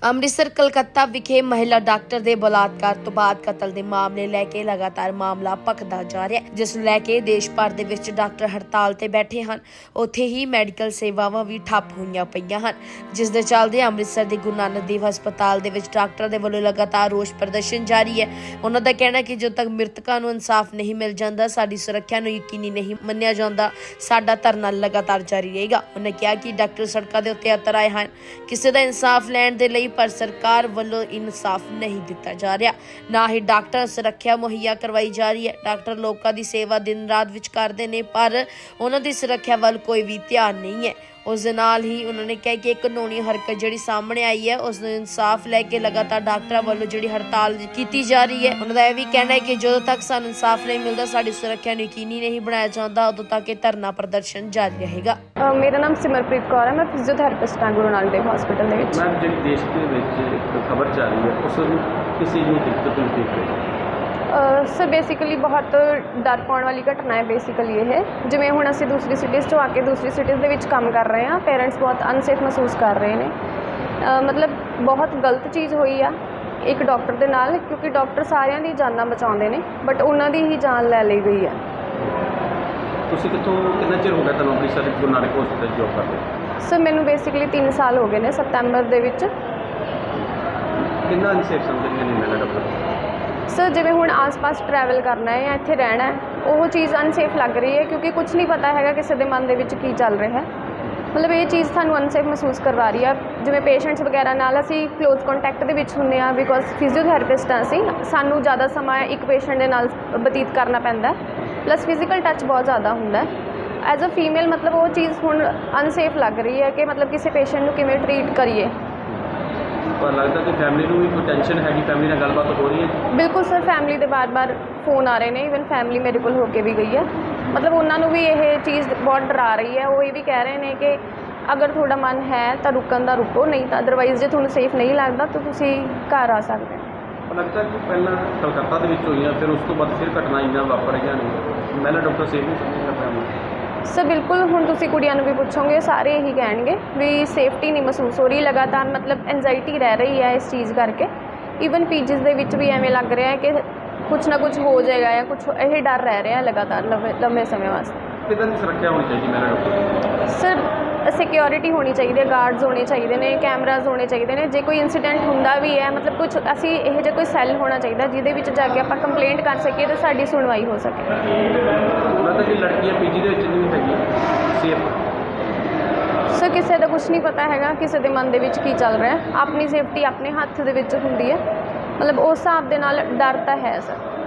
ਅੰਮ੍ਰਿਤਸਰ ਕਲਕੱਤਾ ਵਿਖੇ ਮਹਿਲਾ ਡਾਕਟਰ ਦੇ ਬਲਾਤਕਾਰ ਤੋਂ ਬਾਅਦ ਕਤਲ ਦੇ ਮਾਮਲੇ ਲੈ ਕੇ ਲਗਾਤਾਰ ਮਾਮਲਾ ਭਖਦਾ ਜਾ ਰਿਹਾ ਹੈ, ਜਿਸ ਨੂੰ ਲੈ ਕੇ ਦੇਸ਼ ਭਰ ਦੇ ਵਿੱਚ ਡਾਕਟਰ ਹੜਤਾਲ ਤੇ ਬੈਠੇ ਹਨ। ਉੱਥੇ ਹੀ ਮੈਡੀਕਲ ਸੇਵਾਵਾਂ ਵੀ ਠੱਪ ਹੋਈਆਂ ਪਈਆਂ ਹਨ, ਜਿਸ ਦੇ ਚੱਲਦੇ ਅੰਮ੍ਰਿਤਸਰ ਦੇ ਗੁਰੂ ਨਾਨਕ ਦੇਵ ਹਸਪਤਾਲ ਦੇ ਵਿੱਚ ਡਾਕਟਰਾਂ ਦੇ ਵੱਲੋਂ ਲਗਾਤਾਰ ਰੋਸ ਪ੍ਰਦਰਸ਼ਨ ਜਾਰੀ ਹੈ। ਉਹਨਾਂ ਦਾ ਕਹਿਣਾ ਹੈ ਕਿ ਜਦੋਂ ਤੱਕ ਮ੍ਰਿਤਕਾਂ ਨੂੰ ਇਨਸਾਫ ਨਹੀਂ ਮਿਲ ਜਾਂਦਾ, ਸਾਡੀ ਸੁਰੱਖਿਆ ਨੂੰ ਯਕੀਨੀ ਨਹੀਂ ਮੰਨਿਆ ਜਾਂਦਾ, ਸਾਡਾ ਧਰਨਾ ਲਗਾਤਾਰ ਜਾਰੀ ਰਹੇਗਾ। ਉਹਨਾਂ ਕਿਹਾ ਕਿ ਡਾਕਟਰ ਸੜਕਾਂ ਦੇ ਉੱਤੇ ਉਤਰ ਆਏ ਹਨ ਕਿਸੇ ਦਾ ਇਨਸਾਫ ਲੈਣ ਦੇ ਲਈ, पर सरकार वालों इंसाफ नहीं दिता जा रहा, ना ही डॉक्टर सुरक्षा मुहैया करवाई जा रही है। डॉक्टर लोगों की सेवा दिन रात विच करते हैं, पर उन्हों की सुरक्षा वाल कोई भी ध्यान नहीं है। उस दे नाल ही उन्होंने कहा कि एक कानूनी हरकत जिहड़ी सामने आई है, उस इंसाफ लैके लगातार डॉक्टरों वालों जिहड़ी हड़ताल की जा रही है। उन्होंने यह भी कहना है कि जो तक सानूं इंसाफ नहीं मिलता, साडी सुरक्षा नूं यकीनी नहीं बनाया जाता, उदों तक यह धरना प्रदर्शन जारी रहेगा। मेरा नाम सिमरप्रीत कौर है, मैं फिजियोथेरेपिस्ट हाँ गुरु नानक देव हॉस्पिटल दे विच। मैम, जिहड़ी देश के विच एक खबर जा रही है, उस नूं किस चीज़ नूं दिक्कत होती है? सर बेसिकली बहुत डर पाने वाली घटना है। बेसिकली ये जिवें हुण असीं दूसरी सिटीज़ चों आके दूसरी सिटीज़ दे विच काम कर रहे हैं, पेरेंट्स बहुत अनसेफ महसूस कर रहे हैं। मतलब बहुत गलत चीज़ हुई आ एक डॉक्टर दे नाल, क्योंकि डॉक्टर सारियां दी जानां बचाउंदे ने, बट उन्हां दी ही जान लै लई गई है। तुसीं कितना चिर हो गया तुहानूं अंमृतसर गुरु नानक हॉस्पिटल जॉब करदे? सर मैनूं बेसिकली 3 साल हो गए ने, सतंबर दे विच। कितना अनसेफ समझदे ने मेरा डॉक्टर? सर जिवें हुण आस पास ट्रैवल करना है या इत्थे रहना है, वो चीज़ अनसेफ लग रही है, क्योंकि कुछ नहीं पता है किसी के मन के की चल रहा है। मतलब ये चीज़ सानू अनसेफ महसूस करवा रही है। जिवें पेशेंट्स वगैरह नाल असीं क्लोज कॉन्टैक्ट दे विच हुंदे आ, बिकॉज फिजियोथेरेपिस्ट असीं, सानू ज़्यादा समा एक पेशेंट दे नाल बतीत करना पैंदा, प्लस फिजिकल टच बहुत ज़्यादा हुंदा है। एज अ फीमेल मतलब वो चीज़ हुण अनसेफ लग रही है कि मतलब किसी पेशेंट नूं किवें ट्रीट करिए। पर लगता कि फैमिली को भी कोई टेंशन है कि फैमिली नाल गलबात हो रही है? बिल्कुल सर, फैमिली के बार बार फोन आ रहे हैं, ईवन फैमिली मेरे को होके भी गई है। मतलब उन्होंने भी यह चीज़ बहुत डरा रही है। वो ये भी कह रहे हैं कि अगर थोड़ा मन है तो रुकन का रुको, नहीं तो अदरवाइज जो थोड़ा सेफ नहीं लगता तो तुसी घर आ सकते हैं। लगता है कि पहला कलकत्ता के हुई, फिर उस तो बाद फिर घटना इन्ना वापर गया नहीं, महिला डॉक्टर सेफ नहीं समझ सकता? सर बिल्कुल, हुण तुसी कुड़ियां नूं भी पुछोगे, सारे यही कहेंगे भी सेफ्टी नहीं महसूस हो रही, लगातार मतलब एनजाइटी रह रही है इस चीज़ करके। ईवन पीजीज़ दे विच भी एवें लग रहा है कि कुछ ना कुछ हो जाएगा, या कुछ यही डर रह रहा है लगातार लंबे समय वास्ते। कितना सुरक्षा होनी चाहिए मेरा डॉक्टर? सर सिक्योरिटी होनी चाहिए, गार्ड्स होने चाहिए ने, कैमराज होने चाहिए ने। जे कोई इंसीडेंट हुंदा भी है, मतलब कुछ असी यह जो कोई सैल होना चाहिए जिहदे विच जाके आपां कंप्लेंट कर सकीए तो साडी सुनवाई हो सके। मतलब कि लड़कियां पीजी दे विच नहीं हैगी सेफ? सर किसी का कुछ नहीं पता है, किसी के मन के की चल रहा है। अपनी सेफ्टी अपने हत्थ दे विच हुंदी है, मतलब उस हिसाब दे नाल डर तो है सर।